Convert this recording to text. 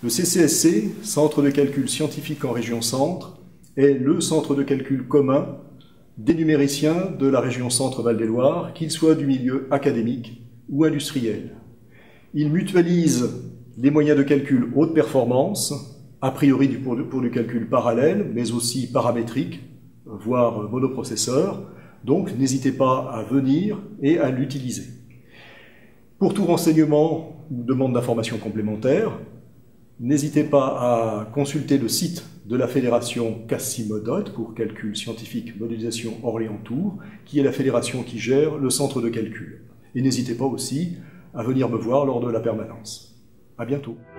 Le CCSC, Centre de calcul scientifique en région Centre, est le centre de calcul commun des numériciens de la région Centre-Val-des-Loire, qu'ils soient du milieu académique ou industriel. Il mutualise les moyens de calcul haute performance, a priori pour du calcul parallèle, mais aussi paramétrique, voire monoprocesseur. Donc n'hésitez pas à venir et à l'utiliser. Pour tout renseignement ou demande d'informations complémentaires, n'hésitez pas à consulter le site de la fédération CASSI-MODOT pour calcul scientifique modélisation Orléans-Tours, qui est la fédération qui gère le centre de calcul. Et n'hésitez pas aussi à venir me voir lors de la permanence. À bientôt.